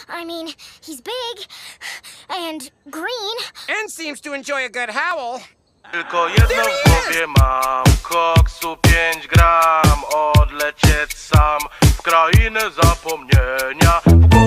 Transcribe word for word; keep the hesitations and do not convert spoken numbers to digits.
I mean, he's big and green. And seems to enjoy a good howl. Tylko jedno w głowie mam, koksu pięć gram, odlecieć sam w krainę zapomnienia.